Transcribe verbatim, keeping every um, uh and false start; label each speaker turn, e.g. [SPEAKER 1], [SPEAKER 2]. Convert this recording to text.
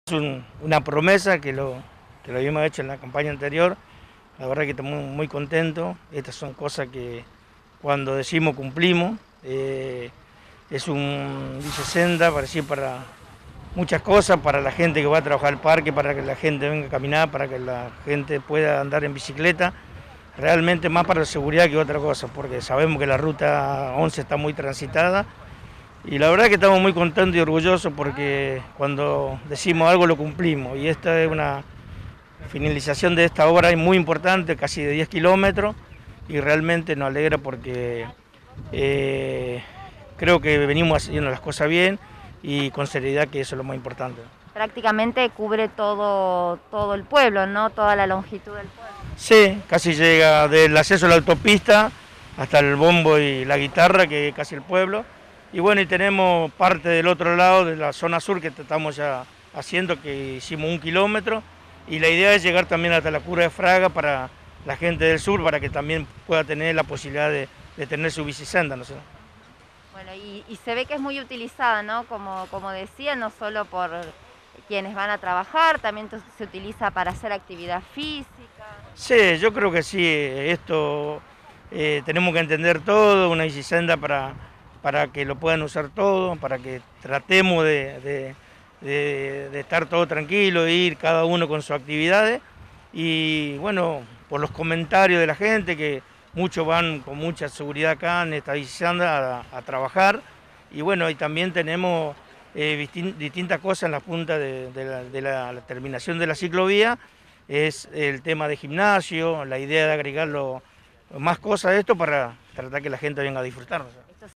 [SPEAKER 1] Es un, una promesa que lo, que lo habíamos hecho en la campaña anterior, la verdad que estamos muy contentos, estas son cosas que cuando decimos cumplimos, eh, es un bicesenda para, sí, para muchas cosas, para la gente que va a trabajar al parque, para que la gente venga a caminar, para que la gente pueda andar en bicicleta, realmente más para la seguridad que otra cosa, porque sabemos que la ruta once está muy transitada. Y la verdad que estamos muy contentos y orgullosos porque cuando decimos algo lo cumplimos y esta es una finalización de esta obra muy importante, casi de diez kilómetros, y realmente nos alegra porque eh, creo que venimos haciendo las cosas bien y con seriedad, que eso es lo más importante.
[SPEAKER 2] Prácticamente cubre todo, todo el pueblo, ¿no? Toda la longitud del pueblo.
[SPEAKER 1] Sí, casi llega del acceso a la autopista hasta el bombo y la guitarra, que es casi el pueblo. Y bueno, y tenemos parte del otro lado, de la zona sur, que estamos ya haciendo, que hicimos un kilómetro. Y la idea es llegar también hasta la Cura de Fraga para la gente del sur, para que también pueda tener la posibilidad de, de tener su bicisenda, ¿no sé?
[SPEAKER 2] Bueno, y, y se ve que es muy utilizada, ¿no? Como, como decía, no solo por quienes van a trabajar, también se utiliza para hacer actividad física.
[SPEAKER 1] Sí, yo creo que sí, esto eh, tenemos que entender todo, una bicisenda para, para que lo puedan usar todo, para que tratemos de, de, de, de estar todo tranquilo, de ir cada uno con sus actividades. Y bueno, por los comentarios de la gente, que muchos van con mucha seguridad acá en esta bicisenda a, a trabajar. Y bueno, y también tenemos eh, distintas cosas en la punta de, de, la, de la, la terminación de la ciclovía. Es el tema de gimnasio, la idea de agregarlo más cosas a esto para tratar que la gente venga a disfrutar.